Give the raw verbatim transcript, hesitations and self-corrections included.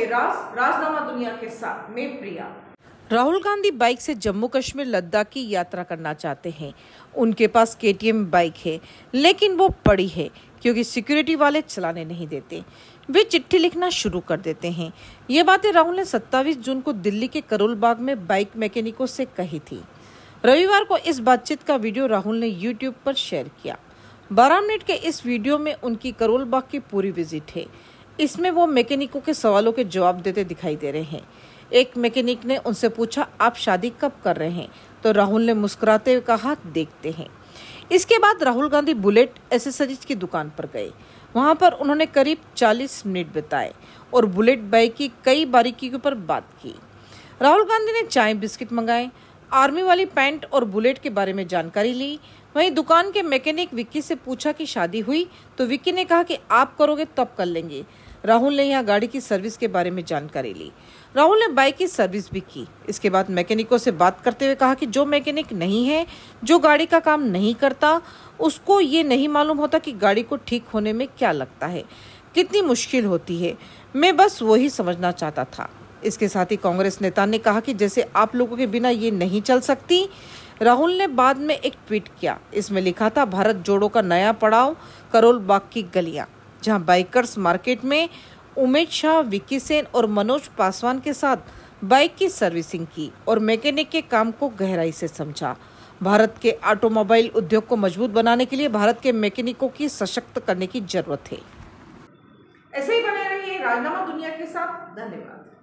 के राज राजनामा दुनिया के साथ मैं प्रिया। राहुल गांधी बाइक से जम्मू कश्मीर लद्दाख की यात्रा करना चाहते हैं। उनके पास के टी एम बाइक है, लेकिन वो पड़ी है क्योंकि सिक्योरिटी वाले चलाने नहीं देते। वे चिट्ठी लिखना शुरू कर देते हैं। ये बातें राहुल ने सत्ताईस जून को दिल्ली के करोल बाग में बाइक मैकेनिकों से कही थी। रविवार को इस बातचीत का वीडियो राहुल ने यूट्यूब पर शेयर किया। बारह मिनट के इस वीडियो में उनकी करोल बाग की पूरी विजिट है। इसमें वो मैकेनिकों के सवालों के जवाब देते दिखाई दे रहे हैं। एक मैकेनिक ने उनसे पूछा, आप शादी कब कर रहे हैं? तो राहुल ने मुस्कुराते हुए कहा, देखते हैं। इसके बाद राहुल गांधी बुलेट एसेसरीज की दुकान पर गए। वहां पर उन्होंने करीब चालीस मिनट बिताए और बुलेट बाइक की कई बारीकियों पर बात की। राहुल गांधी ने चाय बिस्किट मंगाए, आर्मी वाली पैंट और बुलेट के बारे में जानकारी ली। वहीं दुकान के मैकेनिक विक्की से पूछा कि शादी हुई, तो विक्की ने कहा कि आप करोगे तब कर लेंगे। राहुल ने यहाँ गाड़ी की सर्विस के बारे में जानकारी ली। राहुल ने बाइक की सर्विस भी की। इसके बाद मैकेनिकों से बात करते हुए कहा कि जो मैकेनिक नहीं है, जो गाड़ी का काम नहीं करता, उसको ये नहीं मालूम होता कि गाड़ी को ठीक होने में क्या लगता है, कितनी मुश्किल होती है। मैं बस वही समझना चाहता था। इसके साथ ही कांग्रेस नेता ने कहा कि जैसे आप लोगों के बिना ये नहीं चल सकती। राहुल ने बाद में एक ट्वीट किया। इसमें लिखा था, भारत जोड़ो का नया पड़ाव, करोल बाग की गलियां, जहां बाइकर्स मार्केट में उमेश शाह, विक्की सेन और मनोज पासवान के साथ बाइक की सर्विसिंग की और मैकेनिक के काम को गहराई से समझा। भारत के ऑटोमोबाइल उद्योग को मजबूत बनाने के लिए भारत के मैकेनिकों की सशक्त करने की जरूरत है। ऐसे ही बने रहिए राजनामा दुनिया के साथ। धन्यवाद।